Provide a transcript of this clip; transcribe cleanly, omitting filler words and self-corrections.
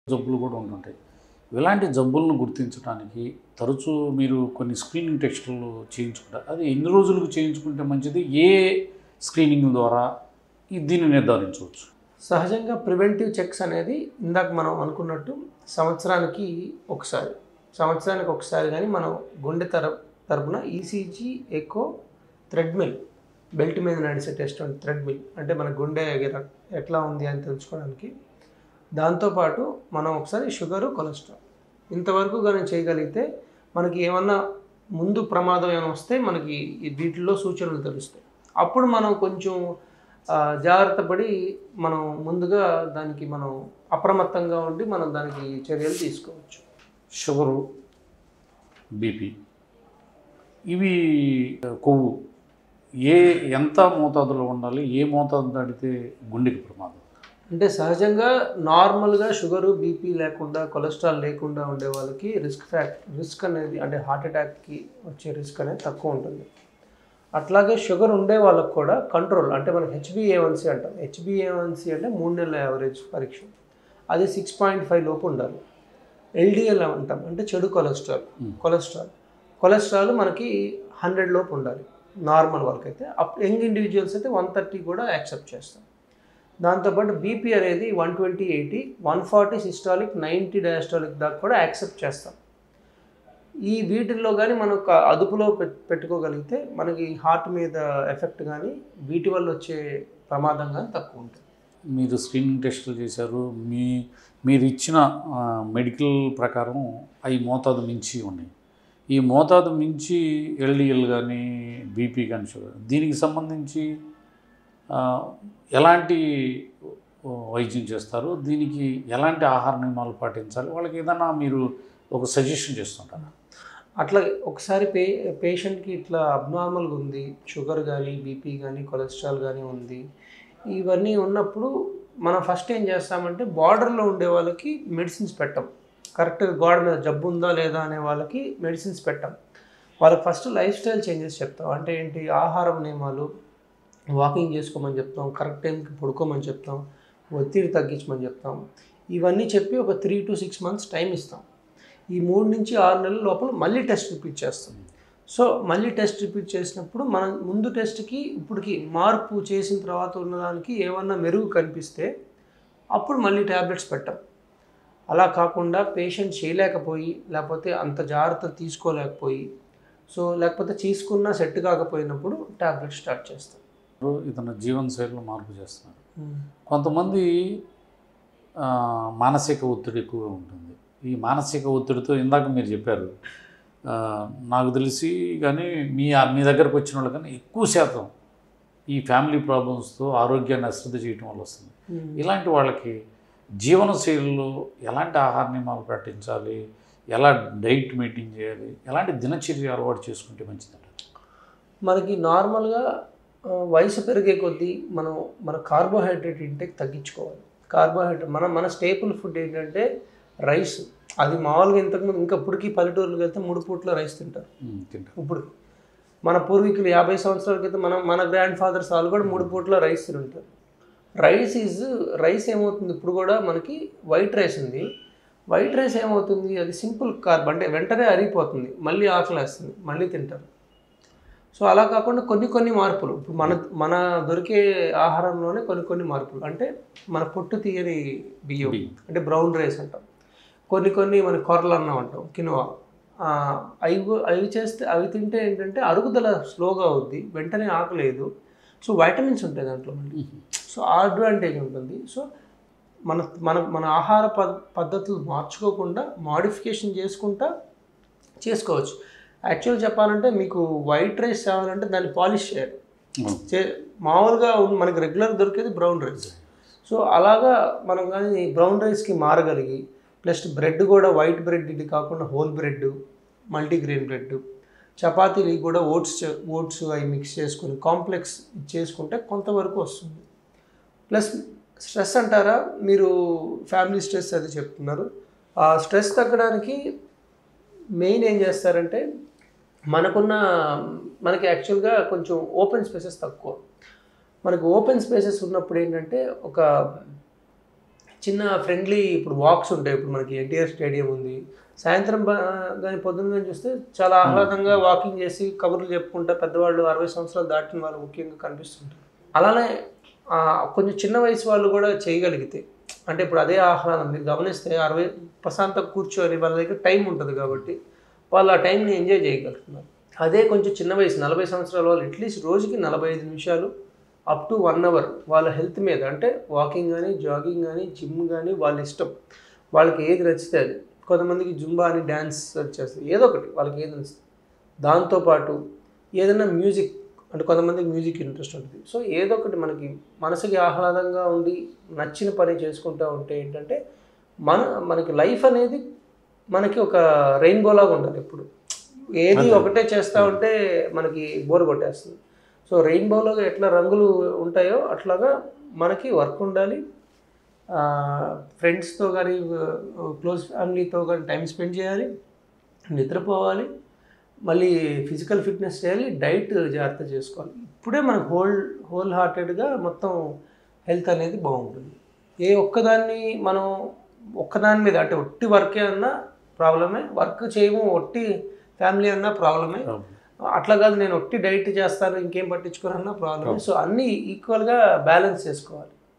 జబ్బులు కూడా ఉంటుంటాయి. ఇలాంటి జబ్బులను గుర్తించడానికి తరచూ మీరు కొన్ని స్క్రీనింగ్ టెస్టులు చేయించుకుంటారు. అది ఎన్ని రోజులకు చేయించుకుంటే మంచిది? ఏ స్క్రీనింగ్ ద్వారా దీన్ని నిర్ధారించవచ్చు? సహజంగా ప్రివెంటివ్ చెక్స్ అనేది ఇందాక మనం అనుకున్నట్టు సంవత్సరానికి ఒకసారి కానీ మనం గుండె తరపున ఈసీజీ, ఎకో, థ్రెడ్మిల్, బెల్ట్ మీద నడిచే టెస్ట్ థ్రెడ్మిల్ అంటే మన గుండె ఎట్లా ఉంది అని తెలుసుకోవడానికి. దాంతోపాటు మనం ఒకసారి షుగరు, కొలెస్ట్రాల్ ఇంతవరకు కానీ చేయగలిగితే మనకి ఏమన్నా ముందు ప్రమాదం ఏమైనా వస్తే మనకి వీటిల్లో సూచనలు తెలుస్తాయి. అప్పుడు మనం కొంచెం జాగ్రత్త పడి మనం ముందుగా దానికి మనం అప్రమత్తంగా ఉండి మనం దానికి చర్యలు తీసుకోవచ్చు. షుగరు, బీపీ ఇవి కొవ్వు ఎంత మోతాదులో ఉండాలి? ఏ మోతాదు దాటితే గుండెకి ప్రమాదం? అంటే సహజంగా నార్మల్గా షుగరు, బీపీ లేకుండా, కొలెస్ట్రాల్ లేకుండా ఉండే వాళ్ళకి రిస్క్ అనేది అంటే హార్ట్ అటాక్కి వచ్చే రిస్క్ అనేది తక్కువ ఉంటుంది. అట్లాగే షుగర్ ఉండే వాళ్ళకు కూడా కంట్రోల్ అంటే మనం HbA1c అంటాం. HbA1c అంటే 3 నెలల యావరేజ్ పరీక్ష, అది 6.5 లోపు ఉండాలి. LDL అంటాం అంటే చెడు కొలెస్ట్రాల్ మనకి 100 లోపు ఉండాలి నార్మల్ వాళ్ళకైతే. యంగ్ ఇండివిజువల్స్ అయితే 130 కూడా యాక్సెప్ట్ చేస్తాం. దాంతోపాటు బీపీ అనేది 120/80, 140 సిస్టాలిక్, 90 డయాస్టాలిక్ దాకా కూడా యాక్సెప్ట్ చేస్తాం. ఈ వీటిల్లో కానీ మనం అదుపులో పెట్టుకోగలిగితే మనకి హార్ట్ మీద ఎఫెక్ట్ కానీ వీటి వల్ల వచ్చే ప్రమాదం కానీ తక్కువ ఉంటుంది. మీరు స్క్రీనింగ్ టెస్టులు చేశారు, మీరు ఇచ్చిన మెడికల్ ప్రకారం అవి మోతాదు మించి ఉన్నాయి. ఈ మోతాదు మించి LDL కానీ బీపీ కానీ షుగర్, దీనికి సంబంధించి ఎలాంటి వైద్యం చేస్తారు? దీనికి ఎలాంటి ఆహార నియమాలు పాటించాలి? వాళ్ళకి ఏదైనా మీరు ఒక సజెషన్ చేస్తుంటారా? అట్లా ఒకసారి పేషెంట్కి ఇట్లా అబ్నార్మల్గా ఉంది, షుగర్ కానీ, బీపీ కానీ, కొలెస్ట్రాల్ కానీ ఉంది, ఇవన్నీ ఉన్నప్పుడు మనం ఫస్ట్ ఏం చేస్తామంటే బార్డర్లో ఉండే వాళ్ళకి మెడిసిన్స్ పెట్టాం. కరెక్ట్గా గోడ మీద జబ్బు ఉందా లేదా అనే వాళ్ళకి మెడిసిన్స్ పెట్టాం. వాళ్ళకి ఫస్ట్ లైఫ్ స్టైల్ చేంజెస్ చెప్తాం. అంటే ఏంటి? ఆహారం నియమాలు, వాకింగ్ చేసుకోమని చెప్తాం, కరెక్ట్ టైంకి పడుకోమని చెప్తాం, ఒత్తిడి తగ్గించమని చెప్తాం. ఇవన్నీ చెప్పి ఒక 3 to 6 months టైం ఇస్తాం. ఈ 3 నుంచి 6 నెలల లోపల మళ్ళీ టెస్ట్ రిపీట్ చేస్తాం. సో మళ్ళీ టెస్ట్ రిపీట్ చేసినప్పుడు మనం ముందు టెస్ట్కి ఇప్పటికి మార్పు చేసిన తర్వాత ఉన్నదానికి ఏమన్నా మెరుగు కనిపిస్తే అప్పుడు మళ్ళీ ట్యాబ్లెట్స్ పెట్టాం. అలా కాకుండా పేషెంట్ చేయలేకపోయి, లేకపోతే అంత జాగ్రత్త తీసుకోలేకపోయి, లేకపోతే తీసుకున్నా సెట్ కాకపోయినప్పుడు ట్యాబ్లెట్ స్టార్ట్ చేస్తాం. ఇతను జీవనశైలిలో మార్పు చేస్తున్నారు. కొంతమంది మానసిక ఒత్తిడి ఎక్కువగా ఉంటుంది. ఈ మానసిక ఒత్తిడితో ఇందాక మీరు చెప్పారు, నాకు తెలిసి కానీ మీ దగ్గరకు వచ్చిన వాళ్ళు కానీ ఎక్కువ శాతం ఈ ఫ్యామిలీ ప్రాబ్లమ్స్తో ఆరోగ్యాన్ని అశ్రద్ధ చేయడం వల్ల వస్తుంది. ఇలాంటి వాళ్ళకి జీవనశైలిలో ఎలాంటి ఆహార నియమాలు పాటించాలి, ఎలా డైట్ మెయింటైన్ చేయాలి, ఎలాంటి దినచర్య అలవాటు చేసుకుంటే మంచిదంట? మనకి నార్మల్గా వయసు పెరిగే కొద్దీ మన కార్బోహైడ్రేట్ ఇంటేక్ తగ్గించుకోవాలి. మన స్టేపుల్ ఫుడ్ ఏంటంటే రైస్. అది మామూలుగా ఇంతకుముందు ఇంకా ఇప్పటికీ పల్లెటూరులకు వెళ్తే 3 పూట్ల రైస్ తింటారు. ఇప్పుడు మన పూర్వీకులు 50 సంవత్సరాల క్రితం మన గ్రాండ్ ఫాదర్స్ వాళ్ళు కూడా 3 పూట్ల రైస్ తింటారు. రైస్ ఏమవుతుంది? ఇప్పుడు కూడా మనకి వైట్ రైస్ ఉంది. వైట్ రైస్ ఏమవుతుంది? అది సింపుల్ కార్బ్, అంటే వెంటనే అరిగిపోతుంది, మళ్ళీ ఆకలేస్తుంది, మళ్ళీ తింటారు. సో అలా కాకుండా కొన్ని మార్పులు ఇప్పుడు మన దొరికే ఆహారంలోనే కొన్ని మార్పులు, అంటే మన పొట్టు తీయని బియ్యం అంటే బ్రౌన్ రైస్ అంటాం, కొన్ని మన కొర్రలు అన్నం అంటాం, కినోవా, అవి తింటే ఏంటంటే అరుగుదల స్లోగా అవుద్ది, వెంటనే ఆకలేదు. సో వైటమిన్స్ ఉంటాయి దాంట్లో మళ్ళీ. సో ఆ అడ్వాంటేజ్ ఉంటుంది. సో మన ఆహార పద్ధతులు మార్చుకోకుండా మోడిఫికేషన్ చేసుకోవచ్చు. యాక్చువల్ చెప్పాలంటే మీకు వైట్ రైస్ కావాలంటే దాన్ని పాలిష్ చేయాలి. మామూలుగా మనకి రెగ్యులర్ దొరికేది బ్రౌన్ రైస్. సో అలాగా మనం కానీ బ్రౌన్ రైస్కి మారగలిగి, ప్లస్ బ్రెడ్ కూడా వైట్ బ్రెడ్ ఇది కాకుండా హోల్ బ్రెడ్, మల్టీగ్రెయిన్ బ్రెడ్, చపాతీలు కూడా ఓట్స్ అవి మిక్స్ చేసుకొని కాంప్లెక్స్ చేసుకుంటే కొంతవరకు వస్తుంది. ప్లస్ స్ట్రెస్ అంటారా, మీరు ఫ్యామిలీ స్ట్రెస్ అది చెప్తున్నారు. ఆ స్ట్రెస్ తగ్గడానికి మెయిన్ ఏం చేస్తారంటే మనకి యాక్చువల్గా కొంచెం ఓపెన్ స్పేసెస్ తక్కువ. మనకు ఓపెన్ స్పేసెస్ ఉన్నప్పుడు ఏంటంటే ఒక చిన్న ఫ్రెండ్లీ ఇప్పుడు వాక్స్ ఉంటాయి. ఇప్పుడు మనకి ఎన్టీఆర్ స్టేడియం ఉంది, సాయంత్రం కానీ పొద్దున్న కానీ చూస్తే చాలా ఆహ్లాదంగా వాకింగ్ చేసి కబుర్లు చెప్పుకుంటా పెద్దవాళ్ళు 60 సంవత్సరాలు దాటిన వాళ్ళు ముఖ్యంగా కనిపిస్తుంటారు. అలానే కొంచెం చిన్న వయసు వాళ్ళు కూడా చేయగలిగితే, అంటే ఇప్పుడు అదే ఆహ్లాదం మీరు గమనిస్తే 60 ప్రశాంతంగా కూర్చొని వాళ్ళ దగ్గర టైం ఉంటుంది కాబట్టి వాళ్ళు ఆ టైంని ఎంజాయ్ చేయగలుగుతున్నారు. అదే కొంచెం చిన్న వయసు 40 సంవత్సరాల వాళ్ళు అట్లీస్ట్ రోజుకి 45 నిమిషాలు అప్ టు 1 అవర్ వాళ్ళ హెల్త్ మీద, అంటే వాకింగ్ కానీ జాగింగ్ కానీ జిమ్ కానీ వాళ్ళ ఇష్టం, వాళ్ళకి ఏది నచ్చితే అది. కొంతమందికి జుంబా అని డ్యాన్స్ వచ్చేస్తుంది, ఏదో ఒకటి వాళ్ళకి ఏది నచ్చుతుంది. దాంతోపాటు ఏదైనా మ్యూజిక్, అంటే కొంతమందికి మ్యూజిక్ ఇంట్రెస్ట్ ఉంటుంది. సో ఏదో ఒకటి మనకి మనసుకి ఆహ్లాదంగా ఉండి నచ్చిన పని చేసుకుంటూ ఉంటే ఏంటంటే మనకి లైఫ్ అనేది మనకి ఒక రెయిన్బో లాగా ఉండాలి. ఎప్పుడు ఏది ఒకటే చేస్తూ ఉంటే మనకి బోర్ కొట్టేస్తుంది. సో రెయిన్బోలో ఎట్లా రంగులు ఉంటాయో అట్లాగా మనకి వర్క్ ఉండాలి, ఫ్రెండ్స్తో కానీ క్లోజ్ ఫ్యామిలీతో కానీ టైం స్పెండ్ చేయాలి, నిద్రపోవాలి, మళ్ళీ ఫిజికల్ ఫిట్నెస్ చేయాలి, డైట్ జాగ్రత్త చేసుకోవాలి. ఇప్పుడే మనకు హోల్ హార్టెడ్గా మొత్తం హెల్త్ అనేది బాగుంటుంది. ఏ ఒక్కదాన్ని మనం ఒక్కదాని మీద, అంటే ఒట్టి వర్కే అన్నా ప్రాబ్లమే, వర్క్ చేయము ఒట్టి ఫ్యామిలీ అన్నా ప్రాబ్లమే, అట్లా కాదు నేను ఒట్టి డైట్ చేస్తాను ఇంకేం పట్టించుకోనన్నా ప్రాబ్లమే. సో అన్నీ ఈక్వల్గా బ్యాలెన్స్ చేసుకోవాలి.